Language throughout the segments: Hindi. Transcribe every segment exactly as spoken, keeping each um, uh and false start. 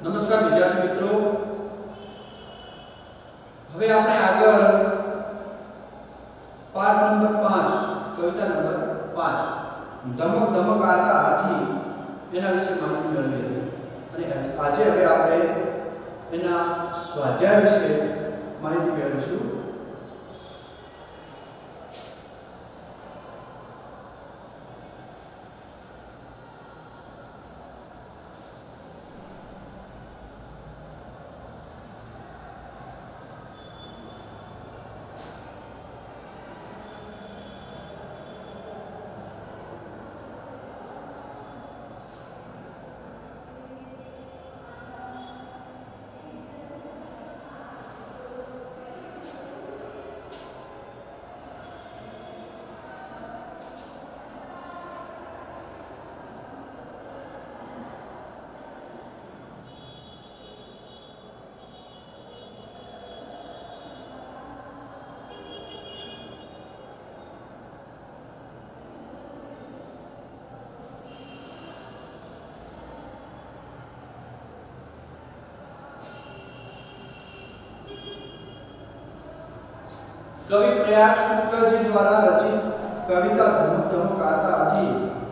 नमस्कार विद्यार्थी मित्रों, હવે આપણે આગળ પાઠ નંબર પાંચ કવિતા નંબર પાંચ ધમક ધમક આતા હાથી એના વિશે માહિતી મેળવી હતી અને આજે હવે આપણે એના સ્વાધ્યાય વિશે માહિતી મેળવીશું। कवि प्रयाग शुक्ल जी द्वारा रचित कविता धमक धमक आता हाथी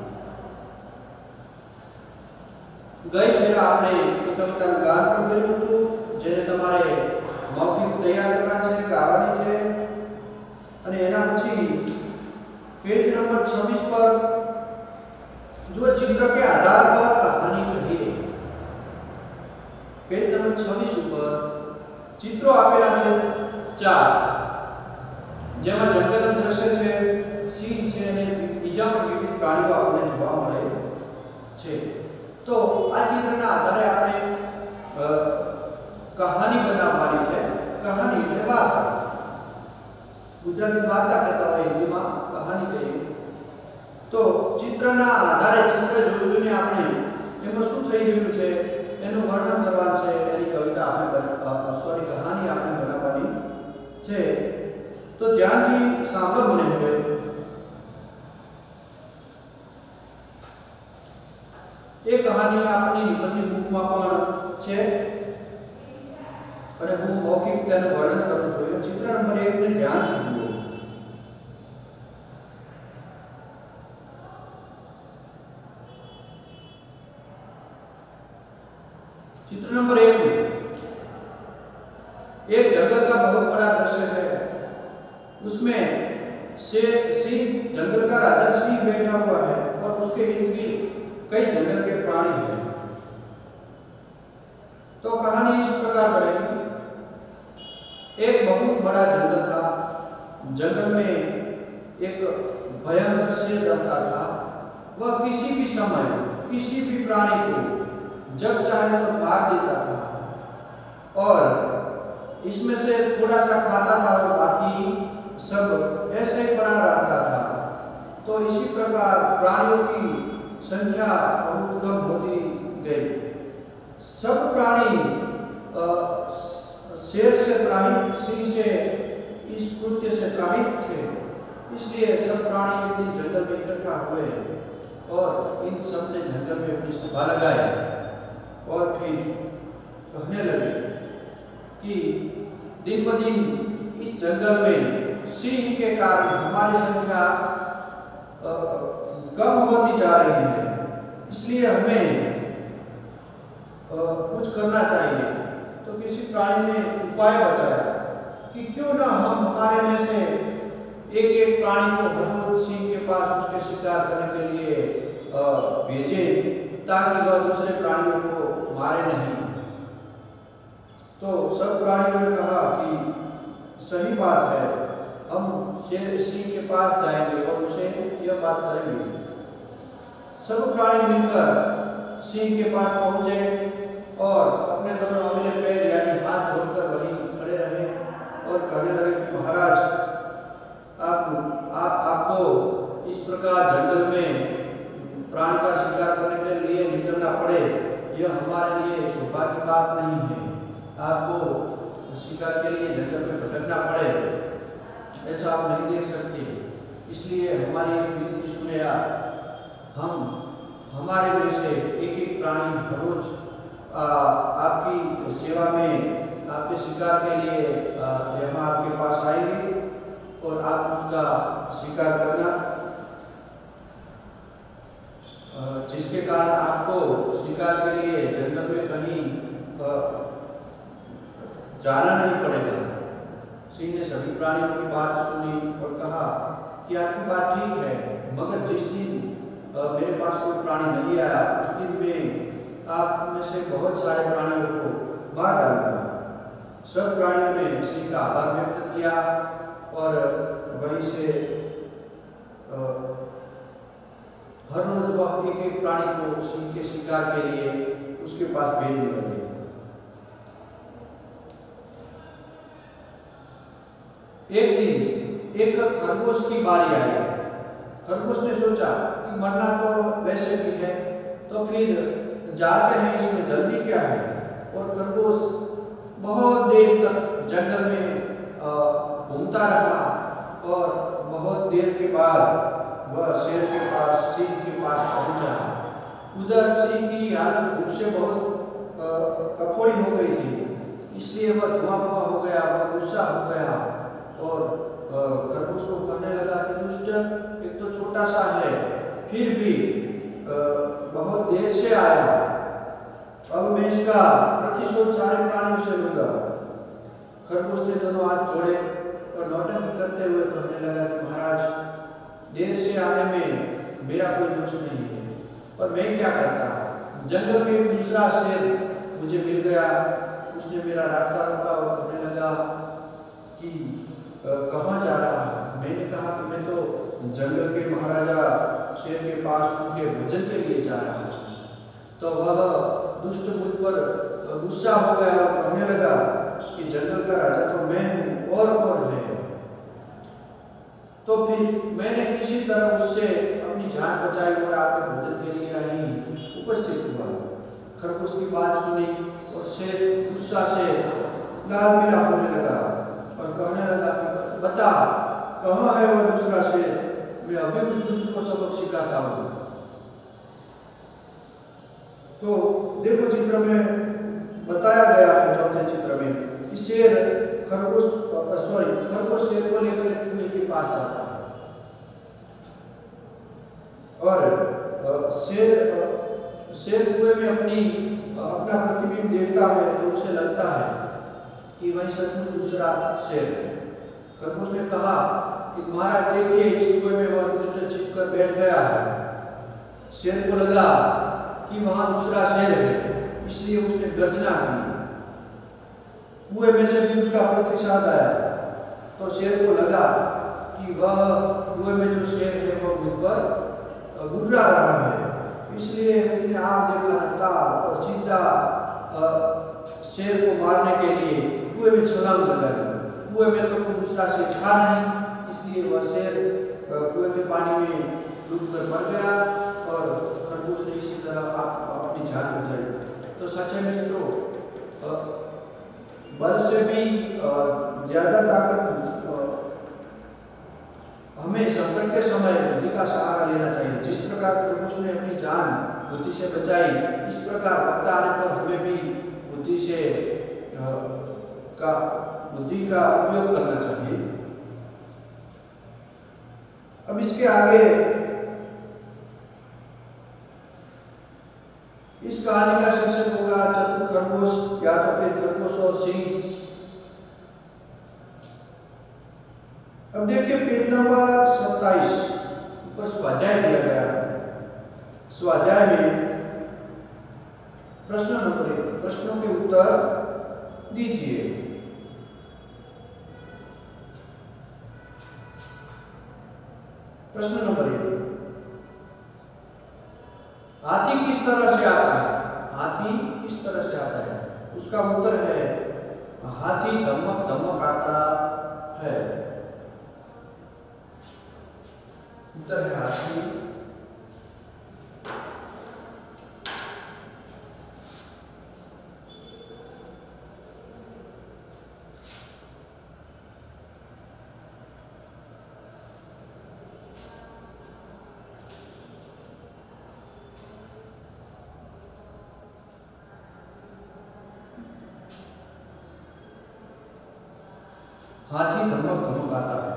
गई फेर आपने कविता गान पण कर्युं हतुं, जेने तमारे मौखिक तैयार करना छे, गावानी छे अने एना पछी पेज नंबर छब्बीस पर जो चित्र के आधार पर कहानी कहिए। पेज नंबर छब्बीस पर चित्रों आपेला छे चार, जेमा जंगलનું દ્રશ્ય છે, સિંહ છે અને બીજા પણ વિવિધ પ્રાણીઓ આપણને જોવા મળે છે। તો આ ચિત્રના આધારે આપણે કહાની બનાવવાની છે। કહાની એટલે વાર્તા, ગુજરાતી વાર્તા કહેતા હોય, હિન્દીમાં કહાની કહીએ। તો ચિત્રના આધારે ચિત્ર જોઈ જોઈને આપણે એમાં શું થઈ રહ્યું છે એનું વર્ણન કરવાનું છે, એની કવિતા આપણે સોરી કહાની આપણે બનાવવાની છે। तो ध्यान थी सांभळ बने हुए एक कहानी अपनी निबंधनी बुक में पण छे अने हूँ मौखिक तेनु वर्णन करूं छुं। चित्र नंबर एक ने ध्यान थी जुओ। चित्र नंबर एक में एक जंगल का बहुत बड़ा दृश्य है। उसमें से सिंह, जंगल का राजा सिंह बैठा हुआ है और उसके इर्द गिर्द कई जंगल के प्राणी हैं। तो कहानी इस प्रकार बनेगी। एक बहुत बड़ा जंगल था। जंगल में एक भयंकर शेर रहता था। वह किसी भी समय किसी भी प्राणी को जब चाहे तो मार देता था और इसमें से थोड़ा सा खाता था और बाकी सब ऐसे ही पड़ा रहता था। तो इसी प्रकार प्राणियों की संख्या बहुत कम होती गई। सब प्राणी शेर से त्राहित, सिंह से इस कृत्य से त्राहित थे। इसलिए सब प्राणी एक दिन जंगल में इकट्ठा हुए और इन सब ने जंगल में अपनी सभा लगाई और फिर कहने लगे कि दिन ब दिन इस जंगल में सिंह के कारण हमारी संख्या कम होती जा रही है, इसलिए हमें कुछ करना चाहिए। तो किसी प्राणी ने उपाय बताया कि क्यों ना हम हमारे में से एक एक प्राणी को हर रोज सिंह के पास उसके शिकार करने के लिए भेजें ताकि वह दूसरे प्राणियों को मारे नहीं। तो सब प्राणियों ने कहा कि सही बात है, हम शेर सिंह के पास जाएंगे और उसे यह बात करेंगे। सब प्राणी मिलकर सिंह के पास पहुंचे और अपने दोनों अगले पैर यानी हाथ जोड़कर वहीं खड़े रहे और कहने लगे कि महाराज, आप, आप आपको इस प्रकार जंगल में प्राणी का शिकार करने के लिए निकलना पड़े, यह हमारे लिए शोभा की बात नहीं है। आपको शिकार के लिए जंगल में भटकना पड़े, ऐसा आप नहीं देख सकते। इसलिए हमारी एक विनती सुने आप, हम हमारे में से एक एक प्राणी हर रोज आ, आपकी सेवा में, आपके शिकार के लिए यहाँ आपके पास आएंगे और आप उसका शिकार करना, जिसके कारण आपको शिकार के लिए जंगल में कहीं जाना नहीं पड़ेगा। सिंह ने सभी प्राणियों की बात सुनी और कहा कि आपकी बात ठीक है, मगर जिस दिन मेरे पास कोई प्राणी नहीं आया उस दिन में आप में से बहुत सारे प्राणियों को मार डालूंगा। सब प्राणियों ने सिंह का आभार व्यक्त किया और वहीं से हर रोज वह एक एक प्राणी को सिंह के शिकार के लिए उसके पास भेजने लगे। एक दिन एक खरगोश की बारी आई। खरगोश ने सोचा कि मरना तो वैसे भी है, तो फिर जाते हैं, इसमें जल्दी क्या है। और खरगोश बहुत देर तक जंगल में घूमता रहा और बहुत देर के बाद वह शेर के पास, सिंह के पास पहुंचा। उधर सिंह की हालत भूख से बहुत कफोड़ी हो गई थी, इसलिए वह धुआं धुआं हो गया, वह गुस्सा हो गया और खरगोश को कहने लगा कि दुष्ट, एक तो छोटा सा है, फिर भी बहुत देर से आया, अब मैं इसका प्रतिशोध सारे प्राणियों से लूंगा। खरगोश ने दोनों हाथ जोड़े और नौटंकी करते हुए कहने लगा कि महाराज, देर से आने में मेरा कोई दोष नहीं है, और मैं क्या करता, जंगल में एक दूसरा शेर मुझे मिल गया, उसने मेरा रास्ता रोका और कहने लगा कि कहाँ जा रहा है। मैंने कहा कि मैं तो जंगल के महाराजा शेर के पास उनके भोजन के लिए जा रहा हूँ। तो वह दुष्ट मुझ पर गुस्सा हो गया और कहने लगा कि जंगल का राजा तो मैं हूँ, और कौन है। तो फिर मैंने किसी तरह उससे अपनी जान बचाई और आपके भोजन के लिए यहीं उपस्थित हुआ। खरगोश की बात सुनी और शेर गुस्सा से लाल पीला होने लगा और कहने लगा कि बता, कहाँ है वह दूसरा शेर, मैं अभी उस दुष्ट को सबक सिखाता हूँ। तो देखो, चित्र में बताया गया है, चौथे चित्र में, कि शेर खरगोश सॉरी खरगोश शेर को लेकर कुएं के पास जाता है और शेर शेर कुएं में अपनी अपना प्रतिबिंब देखता है तो उसे लगता है कि वही सचमुच दूसरा शेर है। खरगोश ने कहा कि महाराज देखिए, इस कुएं में वह दुष्ट छिप कर बैठ गया है। शेर को लगा कि वहां दूसरा शेर है, इसलिए उसने गर्जना की। कुएं में से भी उसका प्रतिसाद आया तो शेर को लगा कि वह कुएं में जो शेर है वह मुझ पर गुर्रा रहा है, इसलिए उसने आग देखा नता और सीधा शेर को मारने के लिए कुएं में छलांग लगा दी। कुएं में तो कोई दूसरा शेर था नहीं, इसलिए वह शेर कुएं के पानी में डूबकर मर गया और खरगोश ने इसी तरह आप अपनी जान बचाई। तो सच्चे मित्रों, बल से भी ज्यादा ताकत हमें संकट के समय बुद्धि का सहारा लेना चाहिए। जिस प्रकार खरगोश ने अपनी जान बुद्धि से बचाई, इस प्रकार वक्त आने पर हमें भी बुद्धि से का बुद्धि का उपयोग करना चाहिए। अब इसके आगे इस कहानी का शीर्षक होगा चतुर खरगोश या तो फिर खरगोश और सिंह। अब देखिए पेज नंबर सत्ताईस ऊपर स्वाध्याय दिया गया है। स्वाध्याय में प्रश्न नंबर एक, प्रश्नों के उत्तर दीजिए। प्रश्न नंबर एक, हाथी किस तरह से आता है? हाथी किस तरह से आता है? उसका उत्तर है हाथी धमक धमक आता है। उत्तर है हाथी हाथी धमक धमक आता है।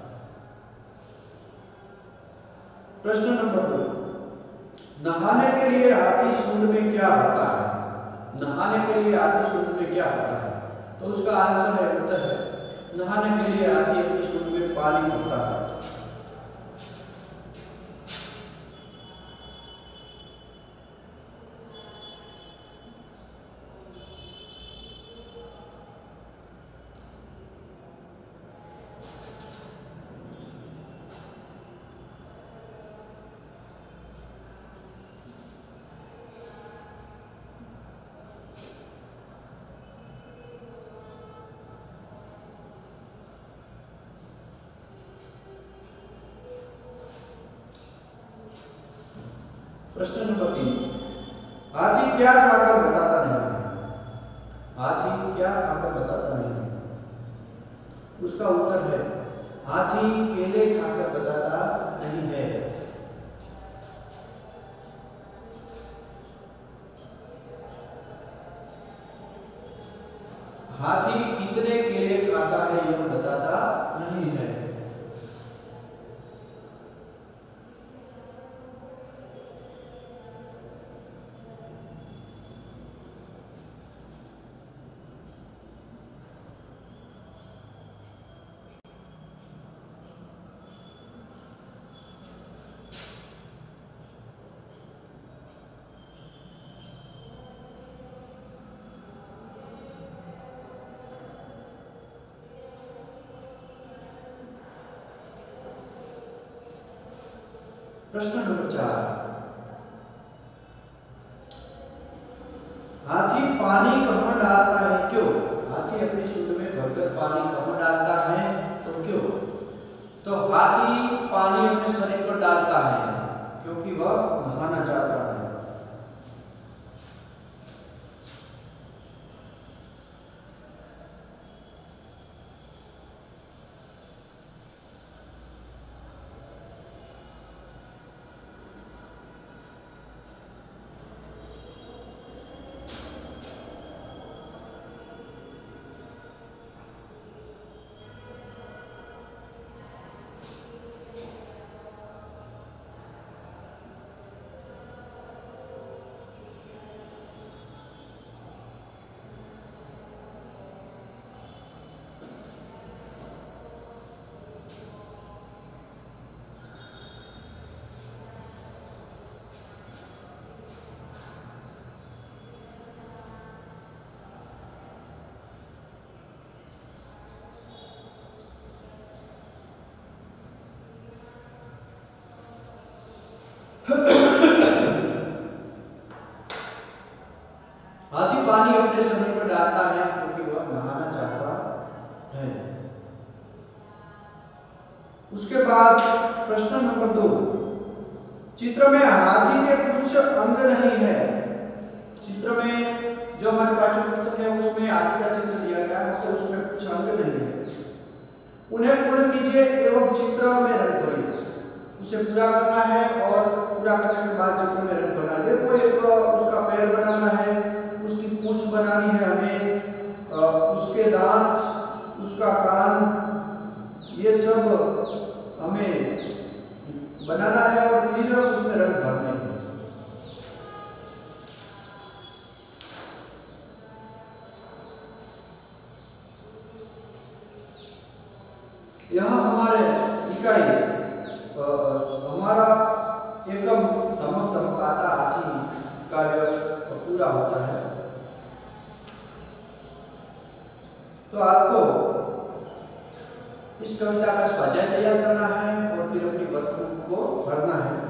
प्रश्न नंबर दो, नहाने के लिए हाथी सूंड में क्या भरता है? नहाने के लिए हाथी सूंड में क्या भरता है? तो उसका आंसर है, उत्तर है, नहाने के लिए हाथी अपनी सूंड में पानी भरता है। प्रश्न नंबर तीन, हाथी क्या खाकर बताता नहीं? हाथी क्या खाकर बताता नहीं? उसका उत्तर है, हाथी केले खाकर बताता नहीं है। हाथी कितने केले खाता है यह बताता नहीं है। प्रश्न नंबर चार, हाथी पानी कहाँ डालता है, क्यों? हाथी अपनी सूंड में भरकर पानी कहाँ डालता है और क्यों? तो हाथी पानी अपने शरीर पर डालता है क्योंकि वह नहाना चाहता है। हाथी पानी अपने शरीर पर डालता है क्योंकि वह नहाना चाहता है। उसके बाद प्रश्न नंबर दो, चित्र में हाथी के कुछ अंग नहीं है। चित्र में जो हमारे पाठ्य पुस्तक है उसमें हाथी का चित्र दिया गया है, तो उसमें कुछ अंग नहीं है। उन्हें पूर्ण कीजिए एवं चित्र में रंग भरिए। उसे पूरा करना है और पूरा करने के बाद चित्र में रंग भरना है। देखो, एक उसका पैर बनाना है, उसकी पूंछ बनानी है हमें, उसके दांत, उसका कान, ये सब हमें बनाना है और फिर उसमें रंग भरने हैं। यहाँ हमारे इकाई हमारा एकम धमक धमक आता हाथी कार्य पूरा होता है। तो आपको इस कविता का स्वाध्याय तैयार करना है और फिर अपनी वर्कबुक को भरना है।